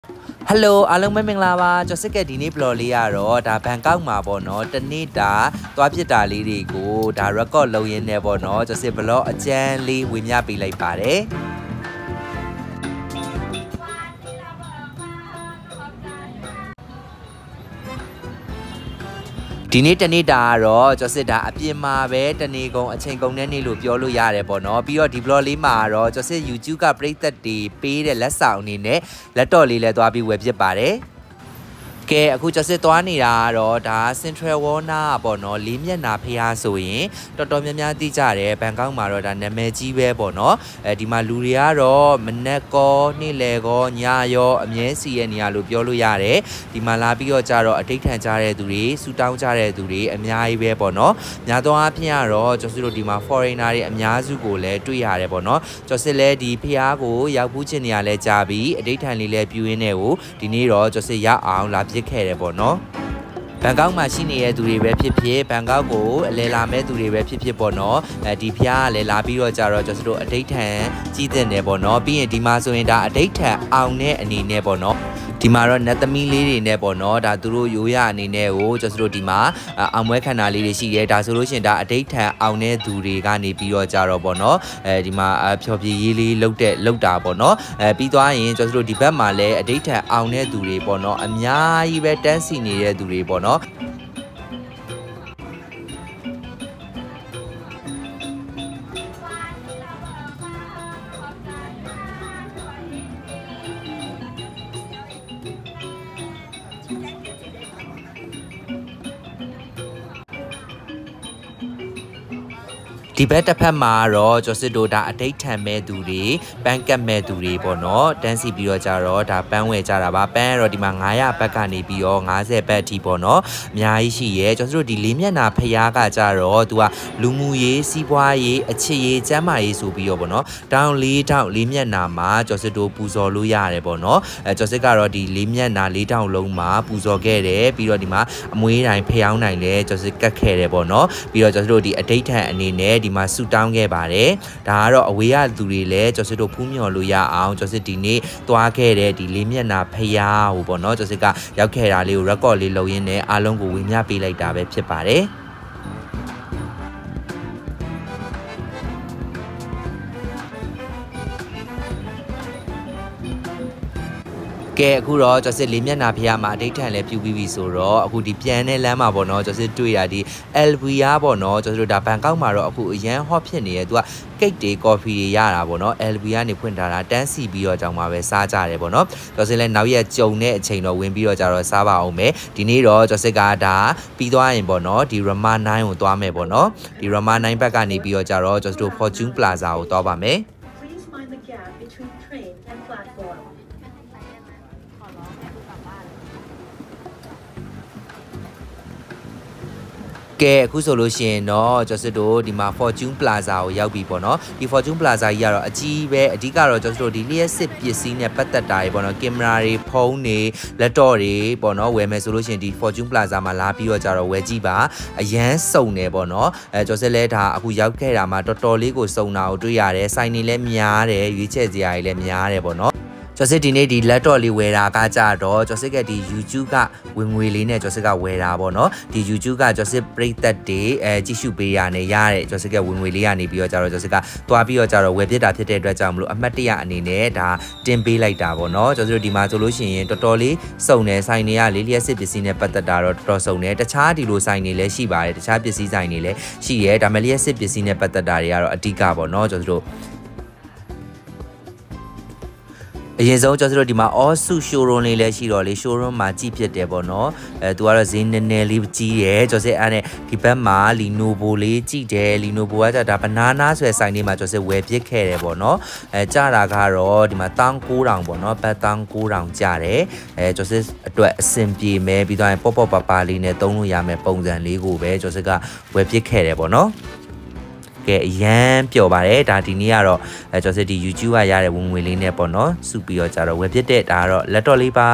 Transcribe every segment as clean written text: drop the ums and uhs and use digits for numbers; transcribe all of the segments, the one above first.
ฮัลโหลอาลงไม่เมงลาบาจะสเกตดีนี่ปลอลียารอดาแบงก้ามาบ่เนาะตอนนี้ดาตัวพิจารลีดีกูดาแล้วก็เราเย็นเนี่ยบ่เนาะจะเสบล้ออาจารย์ลีวิญญาปีไล่ป่าเด้ဒီနေ့တနေ့တာတော့ကျော်စစ်တာအပြင်မှာပဲတနေ့ကုန်အချိန်ကုန်တဲ့နေ့လို့ပြောလို့ရတယ်ပေါ့နော်ပြီးတော့ဒီ blog လေးမှာတော့ကျော်စစ် YouTube ကပရိသတ်တွေပေးတဲ့လက်ဆောင်အနေနဲ့လက်တော့လေးလည်းသွားပြီးဝယ်ဖြစ်ပါတယ်ကဲအခုကျော်စစ်သွားနေတာတော့ဒါ Central Warner ပေါ့နော်လေးမျက်နှာဖျားဆိုရင်တော်တော်များများသိကြတယ်ဘန်ကောက်မှာတော့ဒါနာမည်ကြီးပဲပေါ့နော်ဒီမှာလူတွေကတော့မနက်ကောနေ့လယ်ကောညရောအမြဲစီရဲ့နေရာလို့ပြောလို့ရတယ်ဒီမှာလာပြီးတော့ကြတော့အတိတ်ထန်ကြတဲ့သူတွေစူတောင်းကြတဲ့သူတွေအများကြီးပဲပေါ့နော်များသောအားဖြင့်ကတော့ကျော်စစ်တို့ဒီမှာ foreigner တွေအများစုကိုလည်းတွေ့ရတယ်ပေါ့နော်ကျော်စစ်လည်းဒီဖျားကိုရောက်ဘူးချင်းနေရာလဲကြာပြီးအတိတ်ထန်လေးလဲပြူရင်းနဲ့ကိုဒီနေ့တော့ကျော်စစ်ရအောင်လာပြစ်ခဲ့တယ်ပေါ့နော်ဘန်ကောက်မှာရှိနေတဲ့သူတွေပဲဖြစ်ဖြစ်ဘန်ကောက်ကိုအလဲလာမဲ့သူတွေပဲဖြစ်ဖြစ်ပေါ့နော်ဒီဖျားကလည်းလာပြီးတော့ကြတော့ကျွန်တော်တို့အတိတ်ထန်ကြီးတဲ့နေပေါ့နော်ပြီးရင်ဒီမှာဆိုရင်ဒါအတိတ်ထန်အောင်တဲ့အနေနဲ့ပေါ့နော်ဒီမှာတော့နတ်သမီးလေးတွေနဲ့ပေါ့နော်ဒါသူတို့ရိုးရအနေနဲ့ကိုကျွန်တော်တို့ဒီမှာအောင်မွဲခန္ဓာလေးတွေရှိရဲဒါဆိုလို့ရှိရင်ဒါအတိတ်ထန်အောင်တဲ့သူတွေကနေပြီးတော့ကြတော့ပေါ့နော်ဒီမှာဖြော်ပြရေးလေးလောက်တာပေါ့နော်ပြီးသွားရင်ကျွန်တော်တို့ဒီဘက်မှာလည်းအတိတ်ထန်အောင်တဲ့သူတွေပေါ့နော်အများကြီးပဲတန်းစီနေတဲ့သူတွေပေါ့နော်ဒီဘက်တစ်ဖက်မှာတော့ကျော်စစ်တို့ဒါအတိတ်ထန်မဲ့သူတွေပန်းကတ်မဲ့သူတွေပေါ့နော်တန်းစီပြီးတော့ကြတော့ဒါပန်းဝယ်ကြတာပါပန်းကတော့ဒီမှာ900ဘတ်ကနေပြီးတော့50ဘတ်အထိပေါ့နော်အများကြီးရှိရဲကျော်စစ်တို့ဒီလေးမျက်နှာဖျားကကြတော့သူကလူမှုရေးစီးပွားရေးအချစ်ရေးကျန်းမာရေးဆိုပြီးတော့ပေါ့နော်တောင်လေးမျက်နှာမှာကျော်စစ်တို့ပူဇော်လို့ရတယ်ပေါ့နော်ကျော်စစ်ကတော့ဒီလေးမျက်နှာ4တောင်လုံးမှာပူဇော်ခဲ့တယ်ပြီးတော့ဒီမှာအမွေးတိုင်းဖျောင်းနိုင်လဲကျော်စစ်ကတ်ခဲ့တယ်ပေါ့နော်ပြီးတော့ကျော်စစ်တို့ဒီအတိတ်ထန်အနေနဲ့ဒီမှာဆူတောင်းခဲ့ပါတယ်ဒါကတော့အဝေးရသူတွေလည်းကျော်စစ်တို့ဖူးမြော်လို့ရအောင်ကျော်စစ်ဒီနေ့သွားခဲ့တဲ့ဒီလေးမျက်နှာဖျားဟိုပေါ့နော်ကျော်စစ်ကရောက်ခဲ့တာလေးကို record လေးလုပ်ရင်းနဲ့အားလုံးကိုဝေမျှပေးလိုက်တာပဲဖြစ်ပါတယ်ကဲအခုတော့ကျော်စစ်လေးမျက်နှာဖျားမှာအတိတ်ထန်လည်းပြူပြီးပြီဆိုတော့အခုဒီပြန်တဲ့လမ်းမှာပေါ့နော်ကျော်စစ်တွေ့ရဒီ LVR ပေါ့နော်ကျော်စစ်တို့ဒါဘန်ကောက်မှာတော့အခုအရန် hot ဖြစ်နေရဲ့သူကကိတ်တွေကော်ဖီတွေရတာပေါ့နော် LVR နေဖွင့်ထားတာတန်းစီပြီးတော့ကြောင်မှာပဲစားကြတယ်ပေါ့နော်ကျော်စစ်လည်းနောက်ရက်ကြုံတဲ့အချိန်တော့ဝင်ပြီးတော့ကြတော့စားပါအောင်မယ်ဒီနေ့တော့ကျော်စစ်ကဒါပြီးသွားရင်ပေါ့နော်ဒီ Rama 9ကိုသွားမယ်ပေါ့နော်ဒီ Rama 9ဘက်ကနေပြီးတော့ကြတော့ကျော်စစ်တို့ Fortune Plaza ကိုသွားပါမယ်ကဲအခုဆိုလို့ရှိရင်တော့ကျော်စစ်တို့ဒီမှာ Fortune Plaza ကိုရောက်ပြီပေါ့နော်ဒီ Fortune Plaza ကြီးကတော့အကြီးပဲအဓိကတော့ကျော်စစ်တို့ဒီလျှက်စစ်ပစ္စည်းနဲ့ပတ်သက်တာတွေပေါ့နော်ကင်မရာတွေဖုန်းတွေလက်တော့တွေပေါ့နော်ဝယ်မယ်ဆိုလို့ရှိရင်ဒီ Fortune Plaza မှာလာပြီးတော့ကြတော့ဝယ်ကြည့်ပါအရန်စုံတယ်ပေါ့နော်ကျော်စစ်လဲဒါအခုရောက်ခဲ့တာမှာတော်တော်လေးကိုစုံတာကိုတွေ့ရတယ်ဆိုင်နေလဲများတယ်ရွေးချယ်စရာတွေလည်းများတယ်ပေါ့နော်ကျော်စစ်ဒီနေ့ဒီ laptop လေးဝယ်တာကကြတော့ကျော်စစ်ကဒီ YouTube ကဝင်ငွေလေးနဲ့ကျော်စစ်ကဝယ်တာပေါ့နော်ဒီ YouTube ကကျော်စစ်ပရိသတ်တွေကြည့်ရှုပေးရနေရတဲ့ကျော်စစ်ကဝင်ငွေလေးကနေပြီးတော့ကြတော့ကျော်စစ်ကသွားပြီးတော့ကြတော့ဝယ်ပြစ်တာဖြစ်တဲ့အတွက်ကြောင့်မလို့အမှတ်တရအနေနဲ့ဒါတင်ပေးလိုက်တာပေါ့နော်ကျော်စစ်တို့ဒီမှာဆိုလို့ရှိရင်တော်တော်လေးစုံတယ်ဆိုင်တွေကလေးလျှက်စစ်ပစ္စည်းနဲ့ပတ်သက်တာတော့တော်တော်စုံတယ်တခြားဒီလိုဆိုင်တွေလည်းရှိပါတယ်တခြားပစ္စည်းဆိုင်တွေလည်းရှိရဲဒါမှလျှက်စစ်ပစ္စည်းနဲ့ပတ်သက်တာတွေကတော့အဓိကပေါ့နော်ကျော်စစ်တို့အရင်ဆုံးကျွန်တော်တို့ဒီမှာ Osu showroom လေးလည်းရှိတော့လေ showroom မှာကြည့်ဖြစ်တယ်ပေါ့နော်သူကတော့ဈေးနည်းနည်းလေးကြီးတယ်ကျွန်တော်စစ်အဲ့နဲ့ဒီဘက်မှာ Lenovo လေးကြည့်တယ် Lenovo ကဒါ banana ဆွဲဆိုင်လေးမှာကျွန်တော်စစ်ဝယ်ပစ်ခဲ့တယ်ပေါ့နော်ကြတာကတော့ဒီမှာ19000ပေါ့နော်ဘတ်19000ကြတယ်ကျွန်တော်စစ်အတွက်အဆင်ပြေမယ်ပြီးတော့ပေါ့ပါလေးနဲ့သုံးလို့ရမယ်ပုံစံလေးကိုပဲကျွန်တော်စစ်ကဝယ်ပစ်ခဲ့တယ်ပေါ့နော်ကဲအရန်ပျော်ပါတယ်ဒါဒီနေ့ကတော့ကျွန်တော်စစ်ဒီ YouTube ကရတဲ့ဝင်ငွေလေးနဲ့ပေါ့နော်စုပြီးတော့ကြတော့ဝယ်ဖြစ်တဲ့ဒါကတော့ laptop လေးပါ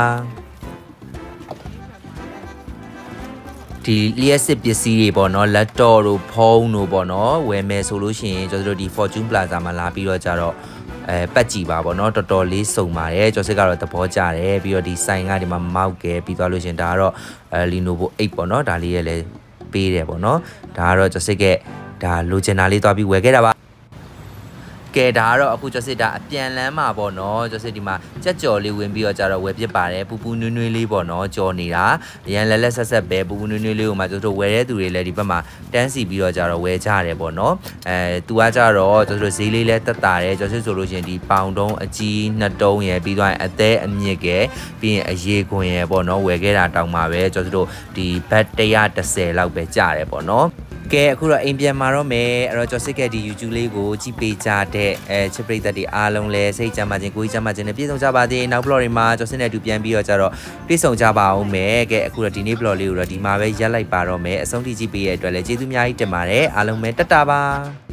ဒီလျှက်စစ်ပစ္စည်းတွေပေါ့နော် laptop တို့ဖုန်းတို့ပေါ့နော်ဝယ်မယ်ဆိုလို့ရှိရင်ကျွန်တော်တို့ဒီ Fortune Plaza မှာလာပြီးတော့ကြတော့ပတ်ကြည့်ပါဗောနော်တော်တော်လေးစုံပါတယ်ကျော်စစ်ကတော့သဘောကျတယ်ပြီးတော့ဒီဆိုင်ကဒီမှာမောက်ကဲပြီးသွားလို့ရှင်ဒါကတော့Lenovo 8ပေါ့နော်ဒါလေးရဲ့လည်းပေးတယ်ဗောနော်ဒါကတော့ကျော်စစ်ကဒါလိုချင်တာလေးသွားပြီးဝယ်ခဲ့တာပါကဲဒါကတော့အခုကျော်စစ်ဒါအပြန်လန်းမှာပေါ့နော်ကျော်စစ်ဒီမှာကြက်ကြော်လေးဝင်ပြီးတော့ကြတော့ဝယ်ပြစ်ပါတယ်ပူပူနွေးနွေးလေးပေါ့နော်ကြော်နေတာအရန်လက်ဆက်ပဲပူပူနွေးနွေးလေးကိုမှကျော်တို့ဝယ်တဲ့သူတွေလည်းဒီဘက်မှာတန်းစီပြီးတော့ကြတော့ဝယ်ကြရတယ်ပေါ့နော်သူကကြတော့ကျော်တို့ဈေးလေးလည်းတက်တာတယ်ကျော်စစ်ဆိုလို့ရှိရင်ဒီပေါင်တုံးအကြီးနှစ်တုံးရယ်ပြီးတော့အသေးအမြင့်ကဲပြီးရင်အရေခွင်ရယ်ပေါ့နော်ဝယ်ခဲ့တာတောင်မှပဲကျော်တို့ဒီဘတ်130လောက်ပဲကြတယ်ပေါ့နော်ကဲအခုတော့အိမ်ပြန်มาတော့မယ်အဲ့တော့ကျော်စစ်ကဒီ YouTube လေးကိုကြည့်ပေးကြတဲ့ချစ်ပရိသတ်တွေအားလုံးလည်းစိတ်ကြမ်းပါခြင်းကိုယ်ကြီးကြမ်းပါခြင်းနဲ့ပြည့်စုံကြပါစေနောက် vlog တွေမှာကျော်စစ်နဲ့အတူပြန်ပြီးတော့ကြတော့ပြည့်စုံကြပါအောင်မယ်ကဲအခုတော့ဒီနေ့ vlog လေးကိုတော့ဒီမှာပဲရပ်လိုက်ပါတော့မယ်အဆုံးထိကြည့်ပေးရတဲ့အတွက်လည်းကျေးဇူးအများကြီးတင်ပါတယ်အားလုံးပဲတတ်တာပါ